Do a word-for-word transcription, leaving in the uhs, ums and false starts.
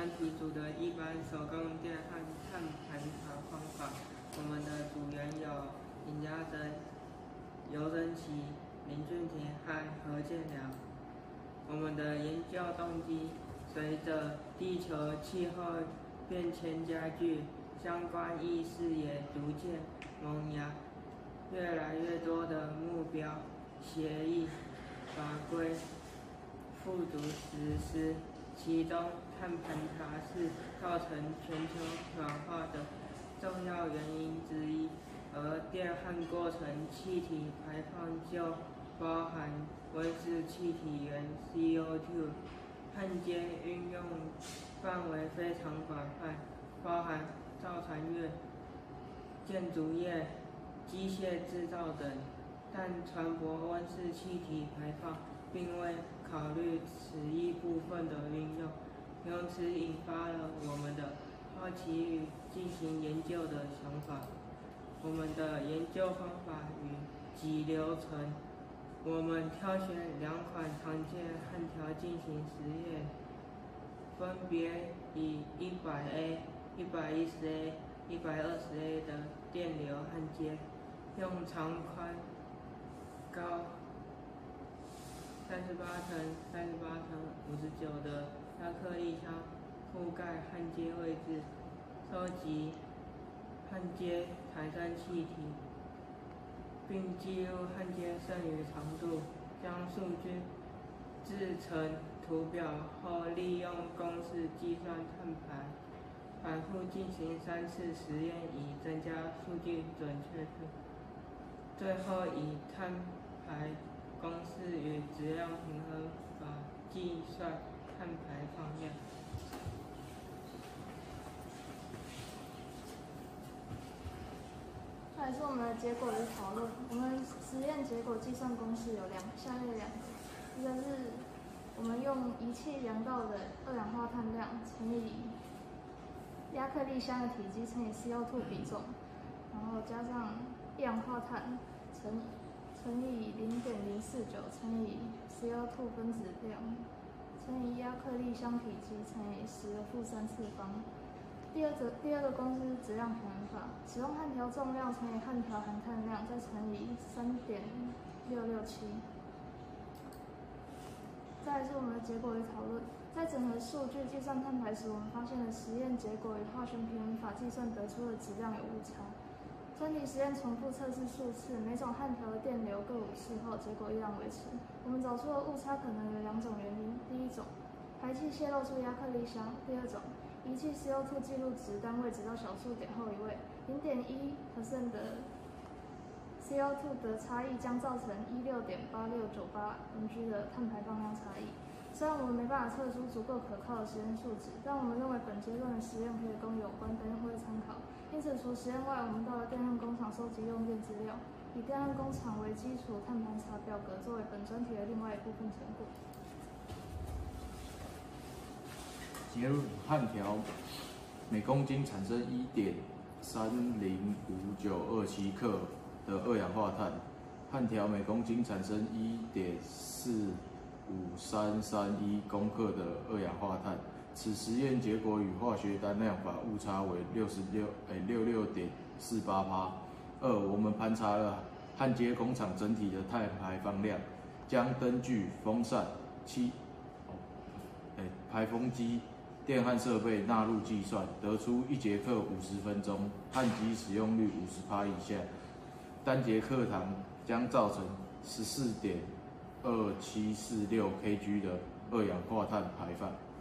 专题组的一般手工电焊碳盘查方法。我们的组员有尹家珍、尤珍琪、林俊廷和何建良。我们的研究动机，随着地球气候变迁加剧，相关意识也逐渐萌芽，越来越多的目标、协议、法规付诸实施。其中，碳盘查是造成全球暖化的重要原因之一，而电焊过程气体排放就包含温室气体源 C O 二。焊接运用范围非常广泛，包含造船业、建筑业、机械制造等，但船舶温室气体排放并未考虑此一部分的运用，由此引发了我们的好奇与进行研究的想法。我们的研究方法与及流程，我们挑选两款常见焊条进行实验，分别以 一百 A、一百一十 A、一百二十 A 的电流焊接，用长宽高三十八层、三十八层、五十九的亚克力箱覆盖焊接位置，收集焊接产生气体，并记录焊接剩余长度，将数据制成图表后，利用公式计算碳排，反复进行三次实验，以增加数据准确度。最后以碳排公式与质量平衡法计算碳排放量。 这也是我们的结果与讨论。我们实验结果计算公式有两下列两个，一个是我们用仪器量到的二氧化碳量乘以亚克力箱的体积乘以 C O 二 比重，然后加上一氧化碳乘乘以零点零四九乘以 C O 二 分子量乘以亚克力箱体积乘以十的负三次方。第二个第二个公式是质量平衡法，使用焊条重量乘以焊条含碳量，再乘以三点六六七。再来是我们的结果与讨论。在整合数据计算碳排时，我们发现了实验结果与化学平衡法计算得出的质量有误差。专题实验重复测试数次，每种焊条的电流各五次后，结果依然维持。我们找出了误差可能有两种原因：第一种，排气泄漏出亚克力箱；第二种，仪器 C O 二 记录值单位直到小数点后一位 零点一 percent 的 C O 二 的差异将造成 一六点八六九八 M G 的碳排放量差异。虽然我们没办法测出足够可靠的实验数值，但我们认为本阶段的实验可以供有关单位参考。因此，除实验外，我们到了电焊工厂收集用电资料，以电焊工厂为基础碳盘查表格作为本专题的另外一部分成果。 结论：焊条每公斤产生 一点三零五九二七克的二氧化碳，焊条每公斤产生 一点四五三三一公克的二氧化碳。此实验结果与化学单量法误差为六十六诶六六点四八趴。二，我们盘查了焊接工厂整体的碳排放量，将灯具、风扇、气哦诶排风机、电焊设备纳入计算，得出一节课五十分钟，焊机使用率五十趴以下，单节课堂将造成十四点二七四六 Kg 的二氧化碳排放。